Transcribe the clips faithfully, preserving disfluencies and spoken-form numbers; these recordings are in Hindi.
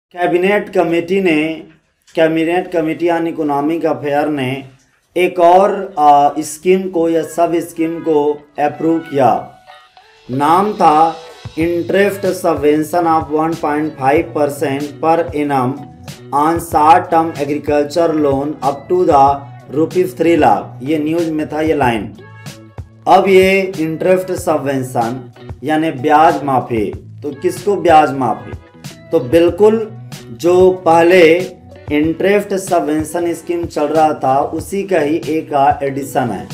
कैबिनेट कमेटी ने cabinet committee on economic affair ने एक और आ, स्कीम को या सब स्कीम को अप्रूव किया। नाम था interest subvention of one point five percent per annum on short term agriculture loan up to the rupees three lakh. ये न्यूज में था ये लाइन। अब ये इंटरेस्ट सबवेंशन यानी ब्याज माफी, तो किसको ब्याज माफी? तो बिल्कुल जो पहले इंटरेस्ट सबवेंशन स्कीम चल रहा था उसी का ही एक एडिशन है।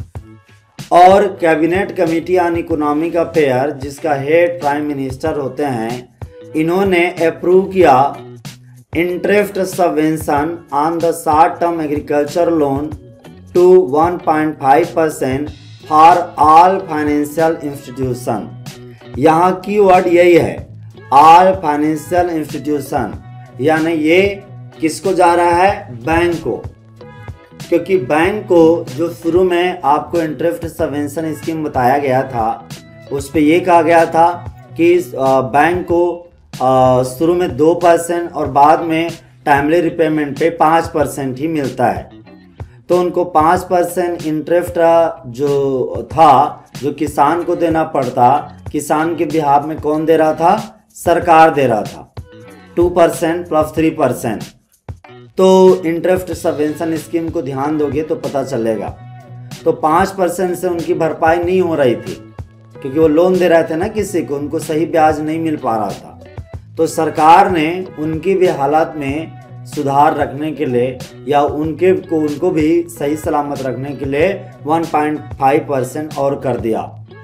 और cabinet committee on economic affair जिसका हेड प्राइम मिनिस्टर होते हैं, इन्होंने अप्रूव किया interest subvention on the short term agriculture loan to one point five percent for all financial institution. यहाँ कीवर्ड यही है, ऑल फाइनेंशियल इंस्टीट्यूशन, यानी ये किसको जा रहा है? बैंक को। क्योंकि बैंक को जो शुरू में आपको इंटरेस्ट सबवेंशन स्कीम बताया गया था उस पे ये कहा गया था कि बैंक को शुरू में दो परसेंट और बाद में टाइमली रिपेमेंट पे पाँच परसेंट ही मिलता है। तो उनको पाँच परसेंट इंटरेस्ट जो था जो किसान को देना पड़ता, किसान के बिहाफ में कौन दे रहा था? सरकार दे रहा था, two percent plus three percent. तो इंटरेस्ट सबवेंशन स्कीम को ध्यान दोगे तो पता चलेगा। तो पाँच परसेंट से उनकी भरपाई नहीं हो रही थी क्योंकि वो लोन दे रहे थे ना किसी को, उनको सही ब्याज नहीं मिल पा रहा था। तो सरकार ने उनकी भी हालत में सुधार रखने के लिए या उनके को उनको भी सही सलामत रखने के लिए वन पॉइंट फाइव परसेंट और कर दिया।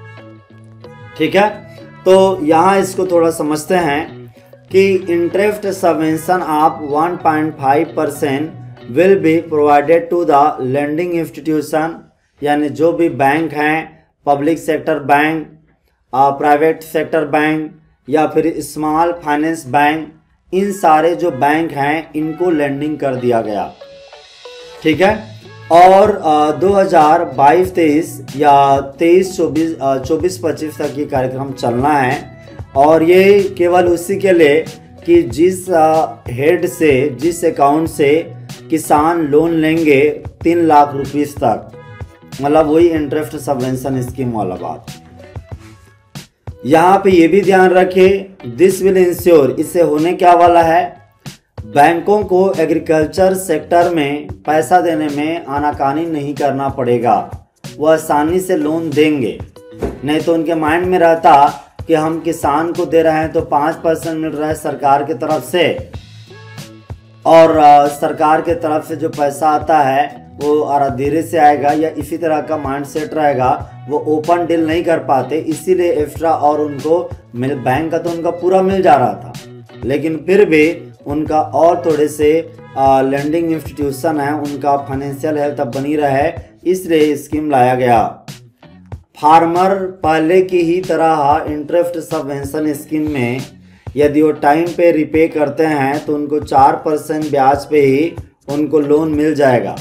ठीक है, तो यहाँ इसको थोड़ा समझते हैं कि interest subvention of one point five percent will be provided to the lending institution, यानी जो भी बैंक हैं, public sector bank, private sector bank या फिर स्मॉल फाइनेंस बैंक, इन सारे जो बैंक हैं इनको लेंडिंग कर दिया गया। ठीक है, और दो हज़ार बाईस तेईस या तेईस चौबीस चौबीस पच्चीस तक ये कार्यक्रम चलना है। और ये केवल उसी के लिए कि जिस हेड से जिस अकाउंट से किसान लोन लेंगे तीन लाख रुपीस तक, मतलब वही इंटरेस्ट सबवेंशन स्कीम वाला बात। यहाँ पे ये भी ध्यान रखें, दिस विल इंश्योर, इससे होने क्या वाला है? बैंकों को एग्रीकल्चर सेक्टर में पैसा देने में आनाकानी नहीं करना पड़ेगा, वो आसानी से लोन देंगे। नहीं तो उनके माइंड में रहता कि हम किसान को दे रहे हैं तो पाँच परसेंट मिल रहा है सरकार की तरफ से, और आ, सरकार के तरफ से जो पैसा आता है वो धीरे से आएगा, या इसी तरह का माइंड सेट रहेगा, वो ओपन डील नहीं कर पाते, इसीलिए एक्स्ट्रा और उनको मिल बैंक का तो उनका पूरा मिल जा रहा था, लेकिन फिर भी उनका और थोड़े से लेंडिंग इंस्टीट्यूशन है, उनका फाइनेंशियल हेल्थ अब बनी रहे, इसलिए स्कीम लाया गया। फार्मर पहले की ही तरह इंटरेस्ट सबवेंशन स्कीम में यदि वो टाइम पे रिपे करते हैं तो उनको चार परसेंट ब्याज पे ही उनको लोन मिल जाएगा।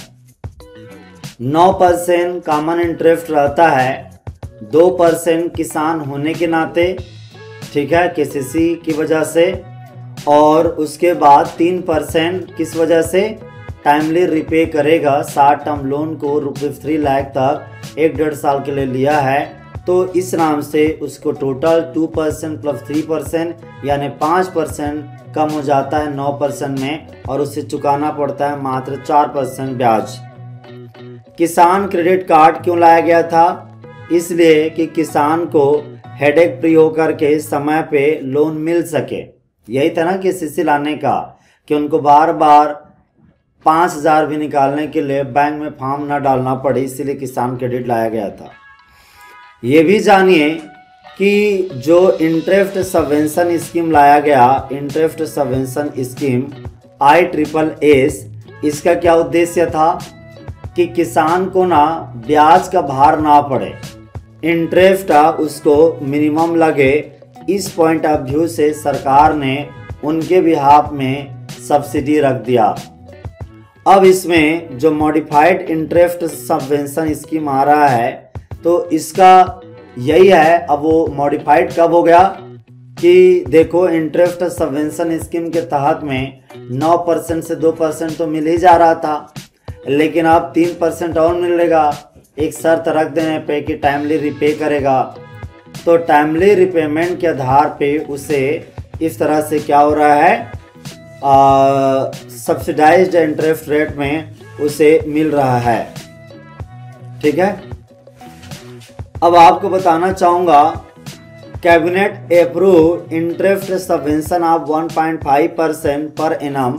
नौ परसेंट कॉमन इंटरेस्ट रहता है, दो परसेंट किसान होने के नाते, ठीक है, केसीसी की वजह से, और उसके बाद तीन परसेंट किस वजह से? टाइमली रिपे करेगा। शॉर्ट टर्म लोन को रुपीज थ्री लाख तक एक डेढ़ साल के लिए लिया है, तो इस नाम से उसको total two percent plus three percent यानी पाँच परसेंट कम हो जाता है नौ परसेंट में, और उसे चुकाना पड़ता है मात्र चार परसेंट ब्याज। किसान क्रेडिट कार्ड क्यों लाया गया था? इसलिए कि किसान को हेडेक फ्री होकर के समय पे लोन मिल सके। यही था ना केसीसी लाने का, कि उनको बार बार पाँच हज़ार भी निकालने के लिए बैंक में फॉर्म ना डालना पड़े, इसीलिए किसान क्रेडिट लाया गया था। ये भी जानिए कि जो इंटरेस्ट सबवेंशन स्कीम लाया गया, interest subvention scheme I triple S, इसका क्या उद्देश्य था? कि किसान को ना ब्याज का भार ना पड़े, इंटरेस्ट उसको मिनिमम लगे। इस पॉइंट ऑफ व्यू से सरकार ने उनके बिहाफ में सब्सिडी रख दिया। अब इसमें जो मॉडिफाइड इंटरेस्ट सबवेंशन स्कीम आ रहा है तो इसका यही है। अब वो मॉडिफाइड कब हो गया? कि देखो इंटरेस्ट सबवेंशन स्कीम के तहत में नौ परसेंट से दो परसेंट तो मिल ही जा रहा था, लेकिन अब तीन परसेंट और मिलेगा एक शर्त रख देने पे कि टाइमली रिपे करेगा। तो टाइमली रिपेमेंट के आधार पे उसे इस तरह से क्या हो रहा है, सब्सिडाइज्ड इंटरेस्ट रेट में उसे मिल रहा है। ठीक है, अब आपको बताना चाहूँगा cabinet approve interest subvention of one point five percent per annum,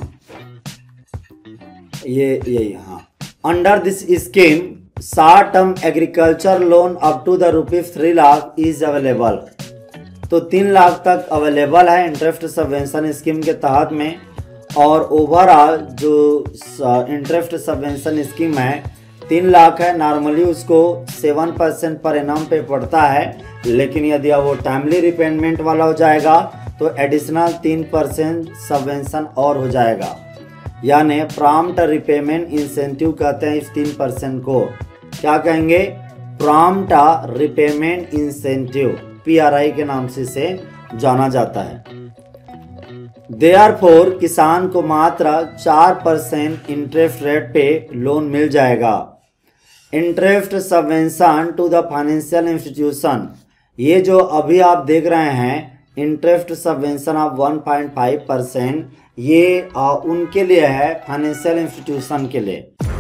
ये यही हाँ, under this scheme short term agriculture loan up to the rupees three lakh is available. तो तीन लाख तक अवेलेबल है इंटरेस्ट सबवेंशन स्कीम के तहत में, और ओवरऑल जो इंटरेस्ट सबवेंशन स्कीम है तीन लाख है। नॉर्मली उसको सेवन परसेंट पर एनम पे पड़ता है, लेकिन यदि वो टाइमली रिपेमेंट वाला हो जाएगा तो एडिशनल तीन परसेंट सबवेंशन और हो जाएगा, यानी प्रॉम्प्ट रिपेमेंट इंसेंटिव कहते हैं इस तीन परसेंट को। क्या कहेंगे, prompt repayment incentive, P R I के नाम से इसे जाना जाता है। देयरफॉर किसान को मात्र चार परसेंट इंटरेस्ट रेट पे लोन मिल जाएगा। Interest subvention to the financial institution, ये जो अभी आप देख रहे हैं interest subvention of one point five percent, ये आ, उनके लिए है, फाइनेंशियल इंस्टीट्यूशन के लिए।